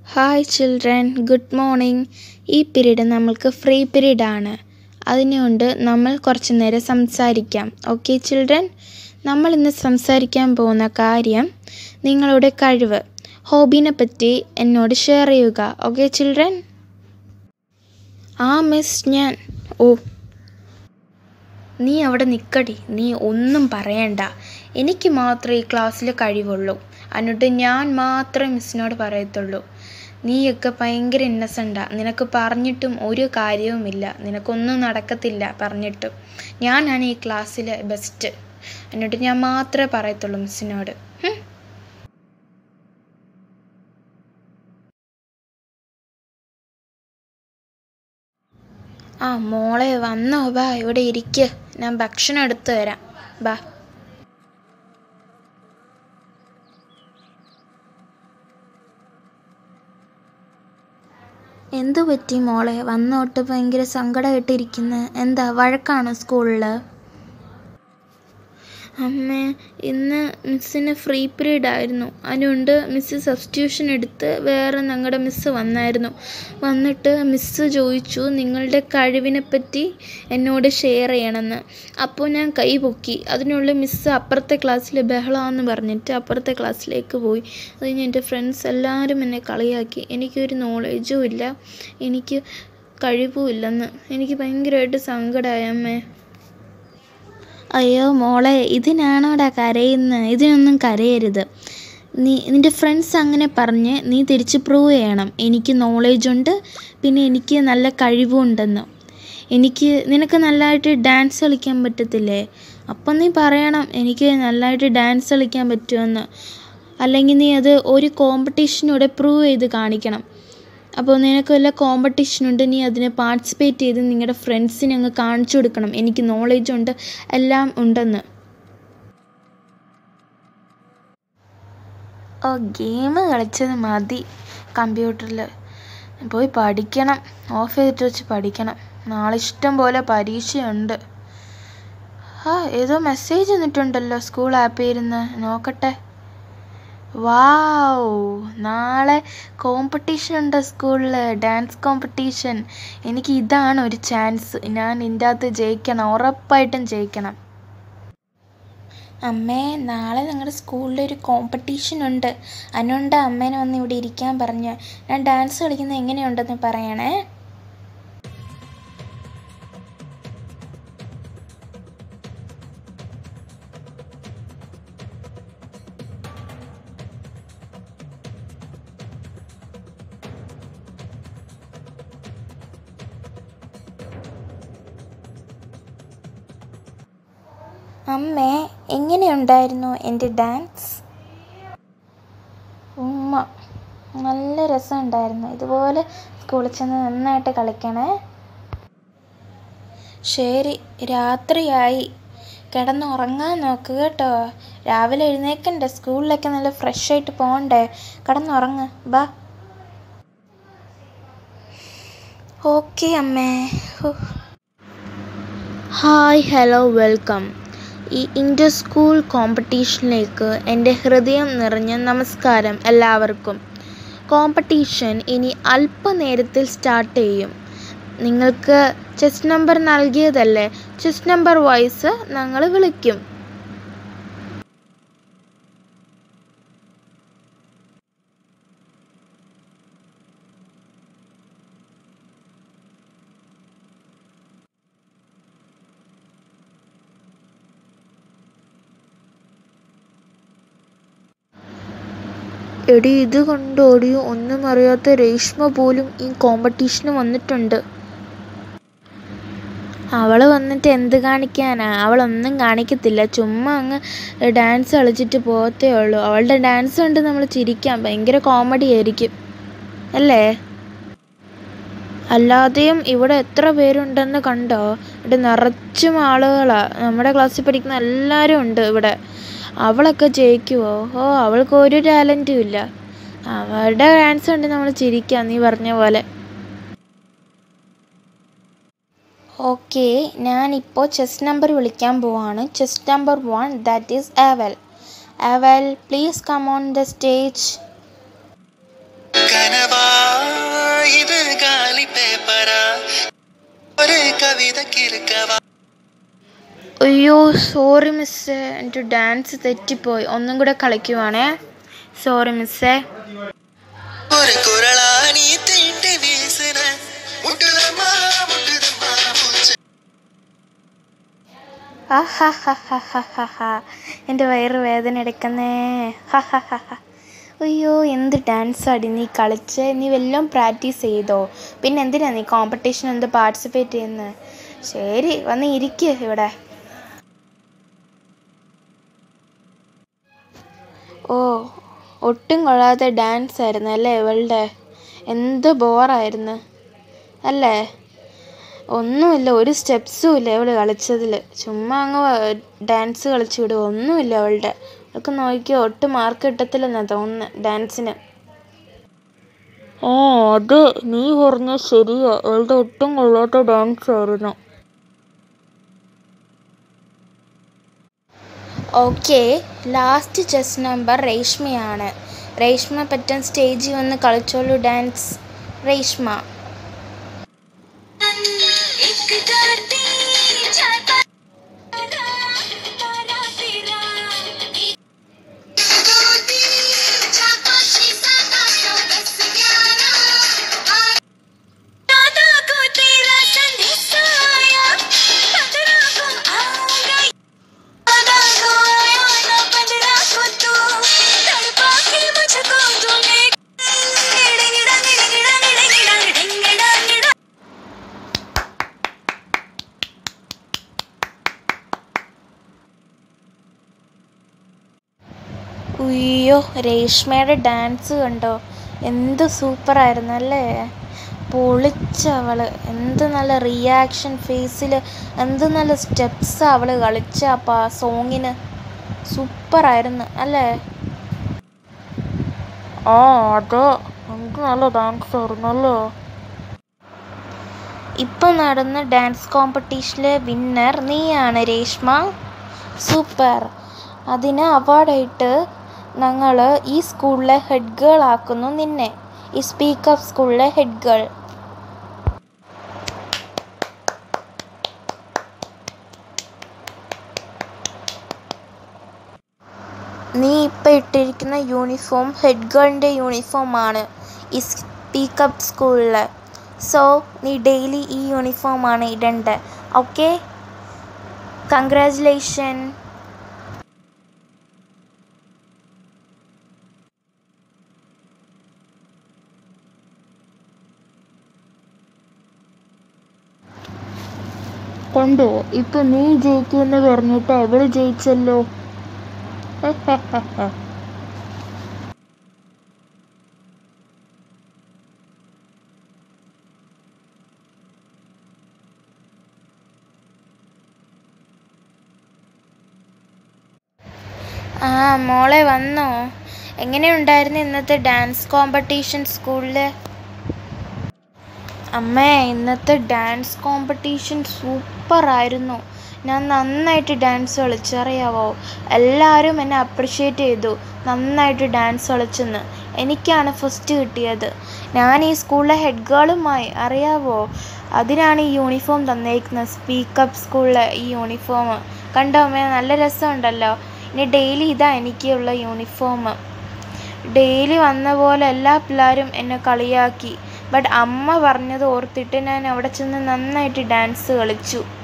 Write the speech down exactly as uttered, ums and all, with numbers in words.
Hi children, good morning. ഈ period നമ്മൾക്ക് free പീരീഡാണ്. അതിനുകൊണ്ട് നമ്മൾ കുറച്ച് നേരം സംസാരിക്കാം. ഓക്കെ ചിൽഡ്രൻ, നമ്മൾ ഇന്ന് സംസാരിക്കാൻ പോകുന്ന കാര്യം നിങ്ങളുടെ കഴിവ്, ഹോബീനെ പറ്റി എന്നോട് ഷെയർ ചെയ്യുക. Okay children? ആ മിസ് ഞാൻ ഓ നീ അവിടെ നിൽക്കടി, നീ ഒന്നും പറയണ്ട. എനിക്ക് മാത്രമേ ഈ ക്ലാസ്സിൽ കഴിവുള്ളൂ. എന്നിട്ട് ഞാൻ മാത്രമേ മിസ്സിനോട് പറയത്തുള്ളൂ. നീയൊക്കെ ഭയങ്കര ഇന്നസെൻ്റാ. നിനക്ക് പറഞ്ഞിട്ടും ഒരു കാര്യവുമില്ല. നിനക്കൊന്നും നടക്കത്തില്ല പറഞ്ഞിട്ടും. ഞാനാണ് ഈ ക്ലാസ്സിലെ ബെസ്റ്റ്. എന്നിട്ട് ഞാൻ മാത്രമേ പറയത്തുള്ളൂ മിസ്സിനോട്. ആ മോളെ വന്നോ? ബാ ഇവിടെ ഇരിക്ക്, ഞാൻ ഭക്ഷണം എടുത്തു തരാം. ബാ. എന്തു പറ്റി മോളെ? വന്നോട്ട് ഭയങ്കര സങ്കടമായിട്ടിരിക്കുന്നു. എന്താ, വഴക്കാണോ സ്കൂളിൽ? അമ്മേ, ഇന്ന് മിസ്സിന് ഫ്രീ പീരീഡ് ആയിരുന്നു. അതുകൊണ്ട് മിസ്സ് സബ്സ്റ്റിറ്റ്യൂഷൻ എടുത്ത് വേറെ ഞങ്ങളുടെ മിസ്സ് വന്നായിരുന്നു. വന്നിട്ട് മിസ്സ് ചോദിച്ചു നിങ്ങളുടെ കഴിവിനെ പറ്റി എന്നോട് ഷെയർ ചെയ്യണമെന്ന്. അപ്പോൾ ഞാൻ കൈ പൊക്കി. അതിനുള്ള മിസ്സ് അപ്പുറത്തെ ക്ലാസ്സിൽ ബഹളമാണെന്ന് പറഞ്ഞിട്ട് അപ്പുറത്തെ ക്ലാസ്സിലേക്ക് പോയി. അത് കഴിഞ്ഞ് എൻ്റെ ഫ്രണ്ട്സ് എല്ലാവരും എന്നെ കളിയാക്കി. എനിക്കൊരു നോളേജും ഇല്ല, എനിക്ക് കഴിവും ഇല്ലെന്ന്. എനിക്ക് ഭയങ്കരമായിട്ട് സങ്കടമായി അമ്മേ. അയ്യോ മോളെ, ഇതിനാണോടാ കരയുന്നത്? ഇതിനൊന്നും കരയരുത്. നീ നിൻ്റെ ഫ്രണ്ട്സ് അങ്ങനെ പറഞ്ഞ് നീ തിരിച്ച് പ്രൂവ് ചെയ്യണം എനിക്ക് നോളേജുണ്ട്, പിന്നെ എനിക്ക് നല്ല കഴിവും ഉണ്ടെന്ന്. എനിക്ക് നിനക്ക് നല്ലതായിട്ട് ഡാൻസ് കളിക്കാൻ പറ്റത്തില്ലേ? അപ്പം നീ പറയണം എനിക്ക് നല്ലതായിട്ട് ഡാൻസ് കളിക്കാൻ പറ്റുമെന്ന്. അല്ലെങ്കിൽ നീ അത് ഒരു കോമ്പറ്റീഷനൂടെ പ്രൂവ് ചെയ്ത് കാണിക്കണം. അപ്പോൾ നിനക്ക് വല്ല കോമ്പറ്റീഷനുണ്ട്, നീ അതിന് പാർട്ടിസിപ്പേറ്റ് ചെയ്ത് നിങ്ങളുടെ ഫ്രണ്ട്സിനെ അങ്ങ് കാണിച്ചു കൊടുക്കണം എനിക്ക് നോളേജുണ്ട്, എല്ലാം ഉണ്ടെന്ന്. ഓ, ഗെയിം കളിച്ചത് മതി. കമ്പ്യൂട്ടറിൽ പോയി പഠിക്കണം. ഓഫ് ചെയ്തിട്ട് വെച്ച് പഠിക്കണം. നാളെ ഇഷ്ടം പോലെ പരീക്ഷയുണ്ട്. ആ ഏതോ മെസ്സേജ് വന്നിട്ടുണ്ടല്ലോ സ്കൂൾ ആപ്പിൽ ഇരുന്ന്, നോക്കട്ടെ. വാവ്, നാളെ കോമ്പറ്റീഷൻ ഉണ്ട് സ്കൂളിൽ, ഡാൻസ് കോമ്പറ്റീഷൻ. എനിക്ക് ഇതാണ് ഒരു ചാൻസ്. ഞാൻ ഇതിൻ്റെ അകത്ത് ജയിക്കണം, ഉറപ്പായിട്ടും ജയിക്കണം. അമ്മേ, നാളെ ഞങ്ങളുടെ സ്കൂളിലൊരു കോമ്പറ്റീഷൻ ഉണ്ട്. അതിനുണ്ട് അമ്മേനെ വന്ന് ഇവിടെ ഇരിക്കാൻ പറഞ്ഞ്. ഞാൻ ഡാൻസ് കളിക്കുന്നത് എങ്ങനെയുണ്ടെന്ന് പറയണേ. അമ്മേ, എങ്ങനെയുണ്ടായിരുന്നു എൻ്റെ ഡാൻസ്? ഉമ്മ, നല്ല രസമുണ്ടായിരുന്നു. ഇതുപോലെ സ്കൂളിൽ ചെന്ന് നന്നായിട്ട് കളിക്കണേ. ശരി, രാത്രിയായി, കിടന്നുറങ്ങാൻ നോക്കുക കേട്ടോ. രാവിലെ എഴുന്നേക്കണ്ടേ, സ്കൂളിലൊക്കെ നല്ല ഫ്രഷ് ആയിട്ട് പോകണ്ടേ. കിടന്നുറങ്ങ്, ബാ. ഓക്കെ അമ്മേ. Hi, hello, welcome. ഈ ഇൻ്റർ സ്കൂൾ കോമ്പറ്റീഷനിലേക്ക് എൻ്റെ ഹൃദയം നിറഞ്ഞ നമസ്കാരം എല്ലാവർക്കും. കോമ്പറ്റീഷൻ ഇനി അല്പനേരത്തിൽ സ്റ്റാർട്ട് ചെയ്യും. നിങ്ങൾക്ക് ചെസ് നമ്പർ നൽകിയതല്ലേ, ചെസ് നമ്പർ വൈസ് ഞങ്ങൾ വിളിക്കും. എടി, ഇത് കണ്ടോടി, ഒന്നും അറിയാത്ത രേഷ്മ പോലും ഈ കോമ്പറ്റീഷന് വന്നിട്ടുണ്ട്. അവൾ വന്നിട്ട് എന്ത് കാണിക്കാനാ? അവളൊന്നും കാണിക്കത്തില്ല, ചുമ്മാ അങ്ങ് ഡാൻസ് കളിച്ചിട്ട് പോകത്തേ ഉള്ളൂ. അവളുടെ ഡാൻസ് കണ്ട് നമ്മൾ ചിരിക്കാം, ഭയങ്കര കോമഡി ആയിരിക്കും അല്ലേ? അല്ലാതെയും ഇവിടെ എത്ര പേരുണ്ടെന്ന് കണ്ടോ? ഇവിടെ നിറച്ചും ആളുകളാണ്. നമ്മുടെ ക്ലാസ്സിൽ പഠിക്കുന്ന എല്ലാവരും ഉണ്ട് ഇവിടെ. അവളൊക്കെ ജയിക്കുമോ? ഓ, അവൾക്ക് ഒരു ടാലൻറ്റും ഇല്ല. അവളുടെ ഡാൻസ് കണ്ട് നമ്മൾ ചിരിക്കാം, നീ പറഞ്ഞ പോലെ. ഓക്കെ, ഞാനിപ്പോൾ ചെസ് നമ്പർ വിളിക്കാൻ പോവാണ്. Chest number one, that is Aval. Aval, please come on the stage. അയ്യോ സോറി മിസ്സേ, എൻ്റെ ഡാൻസ് തെറ്റിപ്പോയി. ഒന്നും കൂടെ കളിക്കുവാണേ. സോറി മിസ്സേ. ആ ഹാ ഹാ ഹാ ഹാ ഹാ ഹാ, എൻ്റെ വയറ് വേദന എടുക്കുന്നേ. ഹാ ഹാ ഹാ ഹാ. അയ്യോ എന്ത് ഡാൻസാടി നീ കളിച്ച്. നീ വല്ലതും പ്രാക്ടീസ് ചെയ്തോ? പിന്നെ എന്തിനാ നീ കോമ്പറ്റീഷൻ എന്ത് പാർട്ടിസിപ്പേറ്റ് ചെയ്യുന്നത്? ശരി, വന്ന് ഇരിക്കുക ഇവിടെ. ഓ, ഒട്ടും കൊള്ളാത്ത ഡാൻസ് ആയിരുന്നു അല്ലേ ഇവളുടെ? എന്ത് ബോറായിരുന്നു അല്ലേ? ഒന്നുമില്ല, ഒരു സ്റ്റെപ്സും ഇല്ല ഇവൾ കളിച്ചതിൽ. ചുമ്മാ അങ്ങ് ഡാൻസ് കളിച്ചു വിടുക, ഒന്നുമില്ല അവളുടെ. അവൾക്ക് നോക്കിയോ, ഒട്ടും മാർക്ക് കിട്ടത്തില്ലെന്നാണ് തോന്നുന്നത് ഡാൻസിന്. ആ അത് നീ പറഞ്ഞ ശരിയാ, അവളുടെ ഒട്ടും കൊള്ളാത്ത ഡാൻസ് ആയിരുന്നു. ഓക്കെ, ലാസ്റ്റ് ചെസ് നമ്പർ രേഷ്മയാണ്. രേഷ്മ പറ്റാൻ സ്റ്റേജിൽ വന്ന് കളിച്ചോളൂ ഡാൻസ്. രേഷ്മ. ഉയ്യോ, രേഷ്മയുടെ ഡാൻസ് കണ്ടോ? എന്ത് സൂപ്പറായിരുന്നു അല്ലേ? പൊളിച്ചവള്. എന്ത് നല്ല റിയാക്ഷൻ ഫേസിൽ, എന്ത് നല്ല സ്റ്റെപ്സ് അവൾ കളിച്ച അപ്പം ആ സോങ്ങിന്. സൂപ്പറായിരുന്നു അല്ലേ? ആ അതെ, എന്ത് നല്ല ഡാൻസ് ആയിരുന്നു അല്ലേ? ഇപ്പം നടന്ന ഡാൻസ് കോമ്പറ്റീഷനിലെ വിന്നർ നീയാണ് രേഷ്മ. സൂപ്പർ. അതിന് അവാർഡായിട്ട് ഞങ്ങൾ ഈ സ്കൂളിലെ ഹെഡ് ഗേൾ ആക്കുന്നു നിന്നെ. ഈ സ്പീക്കപ്പ് സ്കൂളിലെ ഹെഡ് ഗേൾ. നീ ഇപ്പം ഇട്ടിരിക്കുന്ന യൂണിഫോം ഹെഡ് ഗേളിൻ്റെ യൂണിഫോമാണ് ഈ സ്പീക്കപ്പ് സ്കൂളിൽ. സോ നീ ഡെയിലി ഈ യൂണിഫോമാണ് ഇടേണ്ടത്. Okay, congratulation. കണ്ടോ, ഇപ്പൊ നീ ജയിക്കുമെന്ന് പറഞ്ഞിട്ട് അവള് ജയിച്ചല്ലോ. ആ മോളെ വന്നോ? എങ്ങനെയുണ്ടായിരുന്നു ഇന്നത്തെ ഡാൻസ് കോമ്പറ്റീഷൻ സ്കൂളിൽ? അമ്മേ, ഇന്നത്തെ ഡാൻസ് കോമ്പറ്റീഷൻ സൂപ്പറായിരുന്നു. ഞാൻ നന്നായിട്ട് ഡാൻസ് കളിച്ചറിയാവോ? എല്ലാവരും എന്നെ അപ്രിഷ്യേറ്റ് ചെയ്തു, നന്നായിട്ട് ഡാൻസ് കളിച്ചെന്ന്. എനിക്കാണ് ഫസ്റ്റ് കിട്ടിയത്. ഞാൻ ഈ സ്കൂളിലെ ഹെഡ് ഗേളുമായി, അറിയാവോ? അതിനാണ് ഈ യൂണിഫോം തന്നേക്കുന്നത്, സ്പീക്കപ്പ് സ്കൂളിലെ ഈ യൂണിഫോം. കണ്ടോ അമ്മേ, നല്ല രസമുണ്ടല്ലോ. ഇനി ഡെയിലി ഇതാ എനിക്കുള്ള യൂണിഫോം. ഡെയിലി വന്ന പോലെ എല്ലാ പിള്ളേരും എന്നെ കളിയാക്കി. ബട്ട് അമ്മ പറഞ്ഞത് ഓർത്തിട്ട് ഞാൻ അവിടെ ചെന്ന് നന്നായിട്ട് ഡാൻസ് കളിച്ചു.